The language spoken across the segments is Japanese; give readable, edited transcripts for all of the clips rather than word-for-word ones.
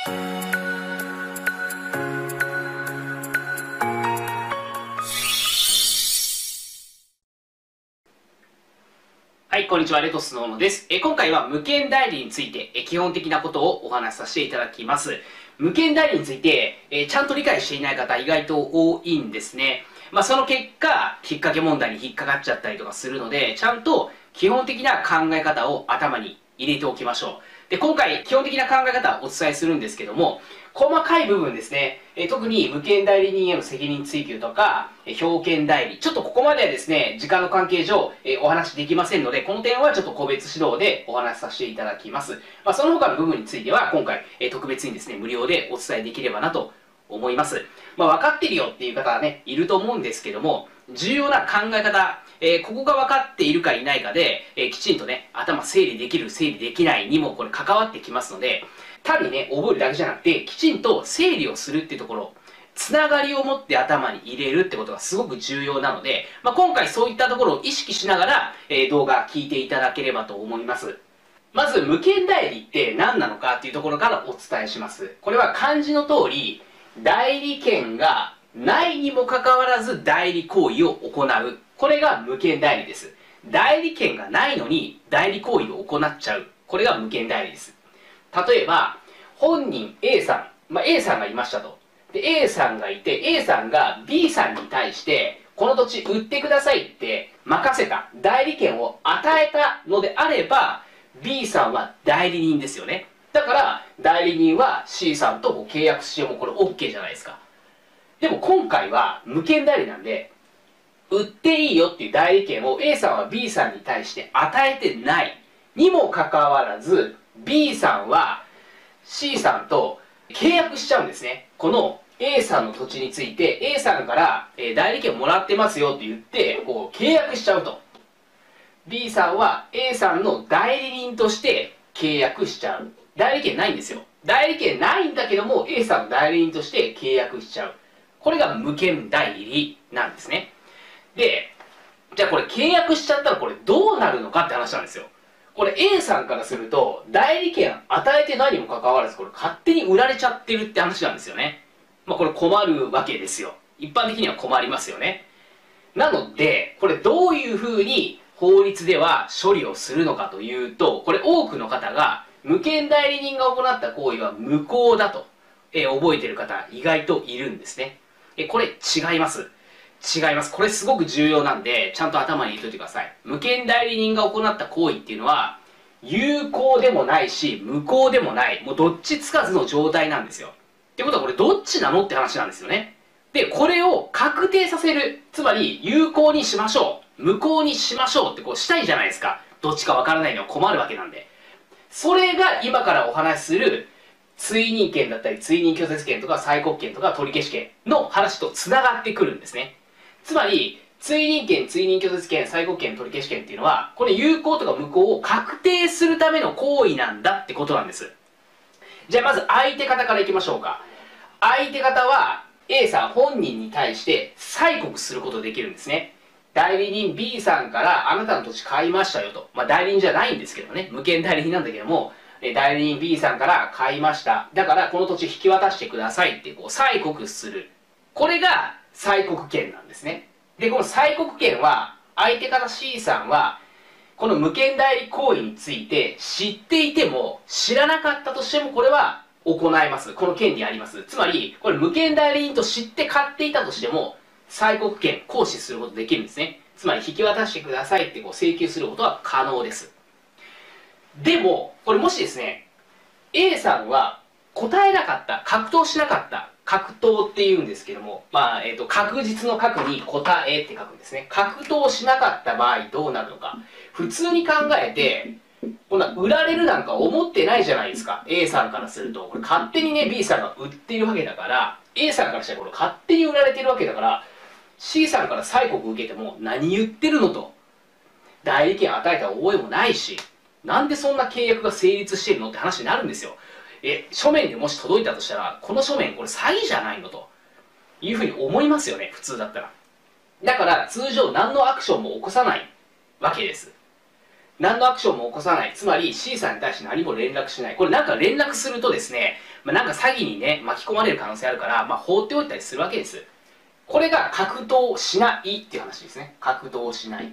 はい、こんにちは、レトスの小野です。今回は無権代理について基本的なことをお話しさせていただきます。無権代理についてちゃんと理解していない方意外と多いんですね。その結果、引っ掛け問題に引っかかっちゃったりとかするので、ちゃんと基本的な考え方を頭に入れておきましょう。で、今回、基本的な考え方をお伝えするんですけども、細かい部分ですね、特に無権代理人への責任追及とか、表権代理、ちょっとここまではですね、時間の関係上、お話できませんので、この点はちょっと個別指導でお話しさせていただきます。その他の部分については、今回、特別にですね、無料でお伝えできればなと思います。分かってるよっていう方はね、いると思うんですけども、重要な考え方、ここが分かっているかいないかで、きちんとね、頭整理できる、整理できないにもこれ関わってきますので、単にね、覚えるだけじゃなくて、きちんと整理をするっていうところ、つながりを持って頭に入れるってことがすごく重要なので、今回そういったところを意識しながら、動画聞いていただければと思います。まず、無権代理って何なのかっていうところからお伝えします。これは漢字の通り、代理権がないにもかかわらず代理行為を行う。これが無権代理です。代理権がないのに代理行為を行っちゃう。これが無権代理です。例えば、本人 A さん、A さんがいましたと。で、A さんがいて、A さんが B さんに対して、この土地売ってくださいって任せた、代理権を与えたのであれば、B さんは代理人ですよね。だから、代理人は C さんと契約してもこれ OK じゃないですか。でも今回は無権代理なんで、売っていいよっていう代理権を A さんは B さんに対して与えてないにもかかわらず、B さんは C さんと契約しちゃうんですね。この A さんの土地について A さんから代理権もらってますよって言ってこう契約しちゃうと。B さんは A さんの代理人として契約しちゃう。代理権ないんですよ。代理権ないんだけども A さんの代理人として契約しちゃう。これが無権代理なんですね。で、じゃあこれ契約しちゃったらこれどうなるのかって話なんですよ。これ A さんからすると代理権与えてないにもかかわらずこれ勝手に売られちゃってるって話なんですよね。これ困るわけですよ。一般的には困りますよね。なのでこれどういうふうに法律では処理をするのかというと、これ多くの方が無権代理人が行った行為は無効だと、覚えてる方意外といるんですね。これ違います。違います。これすごく重要なんで、ちゃんと頭に入れておいてください。無権代理人が行った行為っていうのは、有効でもないし、無効でもない、もうどっちつかずの状態なんですよ。ってことはこれどっちなのって話なんですよね。で、これを確定させる。つまり、有効にしましょう。無効にしましょうってこうしたいじゃないですか。どっちかわからないのは困るわけなんで。それが今からお話しする、追認権だったり、追認拒絶権とか、催告権とか、取り消し権の話と繋がってくるんですね。つまり、追認権、追認拒絶権、催告権、取り消し権っていうのは、これ有効とか無効を確定するための行為なんだってことなんです。じゃあまず相手方からいきましょうか。相手方は A さん本人に対して催告することができるんですね。代理人 B さんからあなたの土地買いましたよと。代理人じゃないんですけどね。無権代理人なんだけども、代理人 B さんから買いました。だからこの土地引き渡してくださいってこう催告する。これが催告権なんですね。で、この催告権は、相手方 C さんは、この無権代理行為について知っていても、知らなかったとしても、これは行えます。この権利あります。つまり、これ無権代理人と知って買っていたとしても、催告権行使することできるんですね。つまり、引き渡してくださいってこう請求することは可能です。でも、これもしですね、A さんは答えなかった、格闘しなかった、格闘って言うんですけども、確実の確に答えって書くんですね。格闘しなかった場合どうなるのか。普通に考えて、こんな売られるなんか思ってないじゃないですか。A さんからすると。これ勝手にね、B さんが売っているわけだから、A さんからしたらこれ勝手に売られてるわけだから、C さんから催告受けても何言ってるのと。代理権与えた覚えもないし、なんでそんな契約が成立してるのって話になるんですよ。書面でもし届いたとしたら、この書面これ詐欺じゃないのというふうに思いますよね、普通だったら。だから通常何のアクションも起こさないわけです。 何のアクションも起こさない。つまり C さんに対して何も連絡しない。これなんか連絡するとですね、なんか詐欺にね、巻き込まれる可能性あるから、放っておいたりするわけです。これが格闘しないっていう話ですね。格闘しない。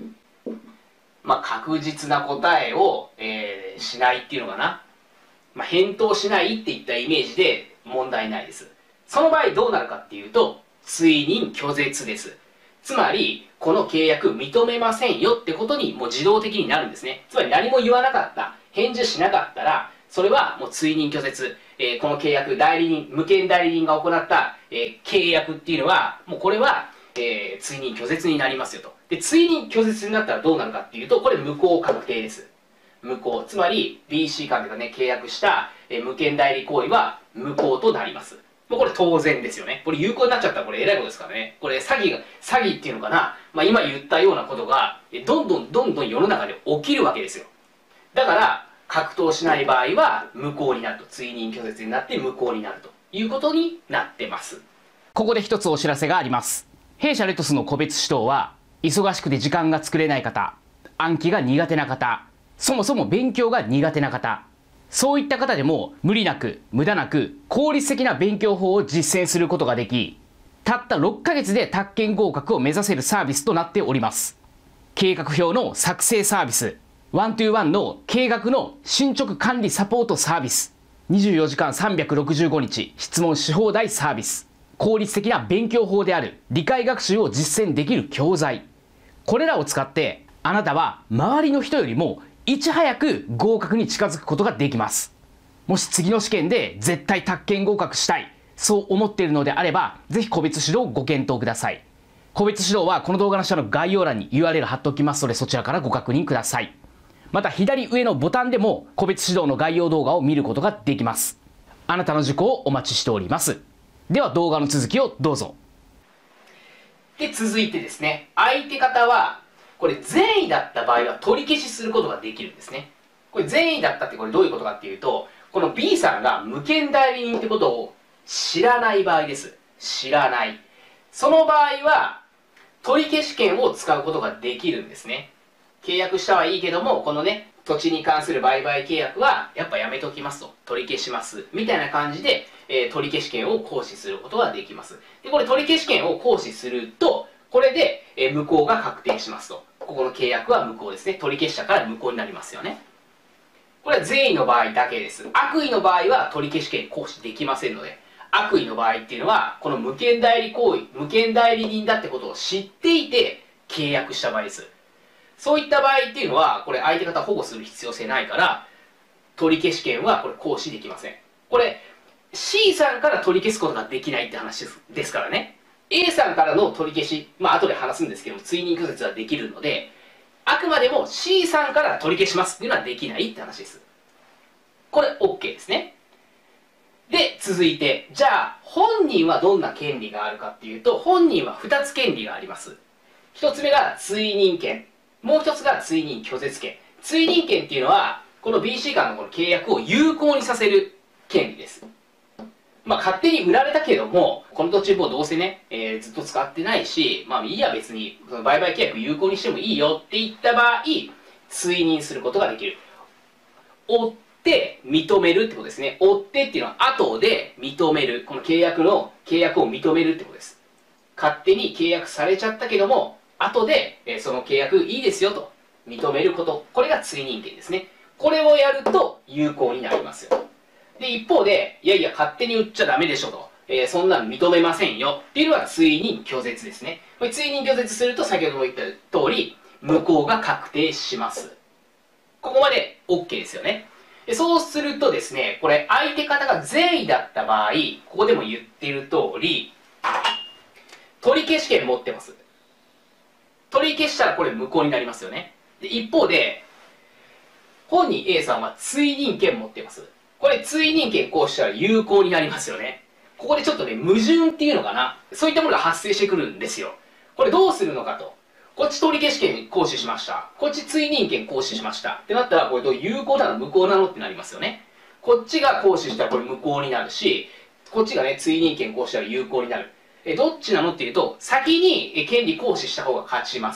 確実な答えを、しないっていうのかな。返答しないっていったイメージで問題ないです。その場合どうなるかっていうと、追認拒絶です。つまり、この契約認めませんよってことにもう自動的になるんですね。つまり何も言わなかった、返事しなかったら、それはもう追認拒絶。この契約、無権代理人が行った、契約っていうのは、もうこれは、追認拒絶になりますよと。で、追認拒絶になったらどうなるかっていうと、これ無効確定です。無効。つまり、BC 間でがね、契約した、無権代理行為は無効となります。もうこれ当然ですよね。これ有効になっちゃったらこれ偉いことですからね。これ詐欺っていうのかな。今言ったようなことが、どんどん世の中で起きるわけですよ。だから、格闘しない場合は無効になると。追認拒絶になって無効になるということになってます。 ここで一つお知らせがあります。弊社レトスの個別指導は、忙しくて時間が作れない方、暗記が苦手な方、そもそも勉強が苦手な方、そういった方でも無理なく無駄なく効率的な勉強法を実践することができ、たった6ヶ月で宅建合格を目指せるサービスとなっております。計画表の作成サービス、ワントゥーワンの計画の進捗管理サポートサービス、24時間365日質問し放題サービス、効率的な勉強法である理解学習を実践できる教材、これらを使ってあなたは周りの人よりもいち早く合格に近づくことができます。もし次の試験で絶対宅建合格したい、そう思っているのであれば、ぜひ個別指導をご検討ください。個別指導はこの動画の下の概要欄に URL 貼っておきますので、そちらからご確認ください。また左上のボタンでも個別指導の概要動画を見ることができます。あなたの受講をお待ちしております。では動画の続きをどうぞ。 で、続いてですね、相手方はこれ善意だった場合は取り消しすることができるんですね。これ善意だったってこれどういうことかっていうと、この B さんが無権代理人ってことを知らない場合です。知らない。その場合は取り消し権を使うことができるんですね。契約したはいいけども、このね、土地に関する売買契約はやっぱやめときますと。取り消します。みたいな感じで、取り消し権を行使することができます。で、これ取り消し権を行使すると、これで、無効が確定しますと。ここの契約は無効ですね。取り消したから無効になりますよね。これは善意の場合だけです。悪意の場合は取り消し権行使できませんので、悪意の場合っていうのは、この無権代理行為、無権代理人だってことを知っていて契約した場合です。そういった場合っていうのは、これ相手方保護する必要性ないから、取り消し権はこれ行使できません。これ、C さんから取り消すことができないって話ですからね。A さんからの取り消し、後で話すんですけども、追認拒絶はできるので、あくまでも C さんから取り消しますっていうのはできないって話です。これ OK ですね。で、続いて、じゃあ、本人はどんな権利があるかっていうと、本人は2つ権利があります。1つ目が追認権。もう1つが追認拒絶権。追認権っていうのは、この BC 間のこの契約を有効にさせる権利です。勝手に売られたけども、この土地もどうせね、ずっと使ってないし、いいや別に、その売買契約有効にしてもいいよって言った場合、追認することができる。追って認めるってことですね。追ってっていうのは後で認める。この契約を認めるってことです。勝手に契約されちゃったけども、後で、その契約いいですよと認めること。これが追認権ですね。これをやると有効になりますよ。で、一方で、いやいや勝手に売っちゃダメでしょと。そんなの認めませんよっていうのが追認拒絶ですね。これ追認拒絶すると先ほども言った通り、無効が確定します。ここまで OK ですよね。でそうするとですね、これ相手方が善意だった場合、ここでも言っている通り、取り消し権持ってます。取り消したらこれ無効になりますよね。で一方で、本人 A さんは追認権持ってます。これ追認権行使したら有効になりますよね。ここでちょっとね、矛盾っていうのかな。そういったものが発生してくるんですよ。これどうするのかと。こっち取り消し権行使しました。こっち追認権行使しました。ってなったら、これ有効なの無効なのってなりますよね。こっちが行使したらこれ無効になるし、こっちがね、追認権行使したら有効になる。どっちなのっていうと、先に権利行使した方が勝ちます。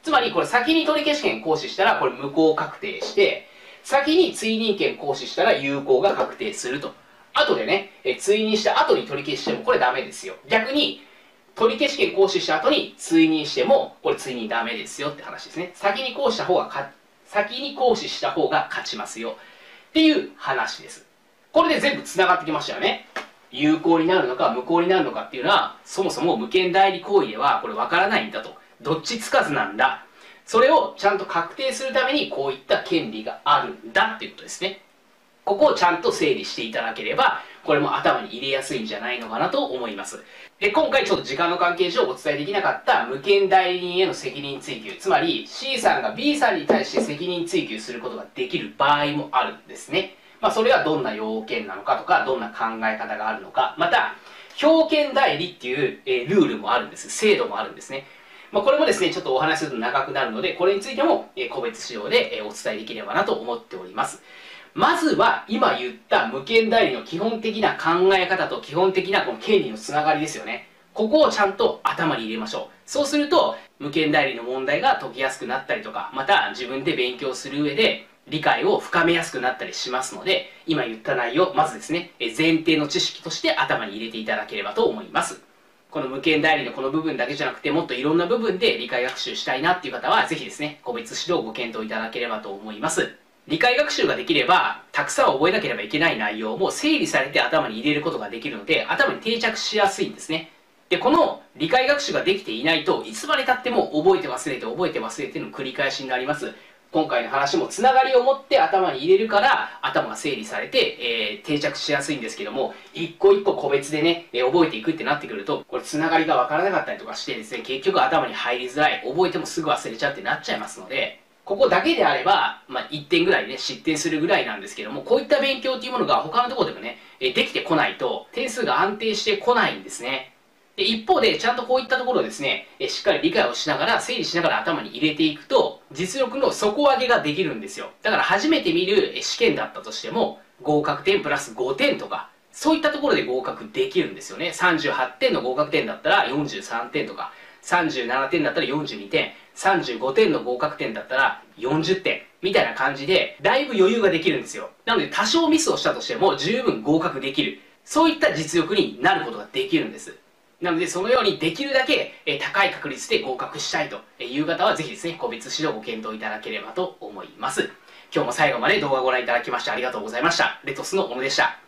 つまりこれ先に取り消し権行使したらこれ無効確定して、先に追認権行使したら有効が確定すると。後でね、追認した後に取り消してもこれダメですよ。逆に、取り消し権行使した後に追認しても、これ追認ダメですよって話ですね。先に行使した方が勝ちますよ。っていう話です。これで全部繋がってきましたよね。有効になるのか無効になるのかっていうのは、そもそも無権代理行為ではこれ分からないんだと。どっちつかずなんだ。それをちゃんと確定するためにこういった権利があるんだっていうことですね。ここをちゃんと整理していただければ、これも頭に入れやすいんじゃないのかなと思います。で、今回ちょっと時間の関係上お伝えできなかった無権代理人への責任追及、つまり C さんが B さんに対して責任追及することができる場合もあるんですね。それはどんな要件なのかとか、どんな考え方があるのか、また、表権代理っていう、ルールもあるんです。制度もあるんですね。これもですね、ちょっとお話しすると長くなるので、これについても個別指導でお伝えできればなと思っております。まずは、今言った無権代理の基本的な考え方と基本的なこの権利のつながりですよね。ここをちゃんと頭に入れましょう。そうすると、無権代理の問題が解きやすくなったりとか、また自分で勉強する上で理解を深めやすくなったりしますので、今言った内容、まずですね、前提の知識として頭に入れていただければと思います。この無権代理のこの部分だけじゃなくて、もっといろんな部分で理解学習したいなっていう方は、ぜひですね、個別指導をご検討いただければと思います。理解学習ができれば、たくさん覚えなければいけない内容も整理されて頭に入れることができるので、頭に定着しやすいんですね。で、この理解学習ができていないといつまで経っても覚えて忘れて覚えて忘れての繰り返しになります。今回の話もつながりを持って頭に入れるから頭が整理されて、定着しやすいんですけども、一個一個個別でね、覚えていくってなってくると、これつながりがわからなかったりとかしてですね、結局頭に入りづらい、覚えてもすぐ忘れちゃうってなっちゃいますので、ここだけであれば、1点ぐらいね、失点するぐらいなんですけども、こういった勉強っていうものが他のところでもね、できてこないと、点数が安定してこないんですね。で、一方で、ちゃんとこういったところをですね、しっかり理解をしながら、整理しながら頭に入れていくと、実力の底上げができるんですよ。だから初めて見る試験だったとしても、合格点プラス5点とか、そういったところで合格できるんですよね。38点の合格点だったら43点とか、37点だったら42点、35点の合格点だったら40点、みたいな感じで、だいぶ余裕ができるんですよ。なので、多少ミスをしたとしても、十分合格できる。そういった実力になることができるんです。なので、そのようにできるだけ高い確率で合格したいという方は、ぜひですね、個別指導をご検討いただければと思います。今日も最後まで動画をご覧いただきましてありがとうございました。レトスの小野でした。